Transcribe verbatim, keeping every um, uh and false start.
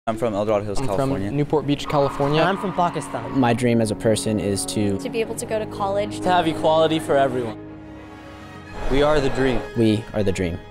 I'm from El Dorado Hills, I'm California. from Newport Beach, California. I'm from Pakistan. My dream as a person is to... To be able to go to college. To have equality for everyone. We are the dream. We are the dream.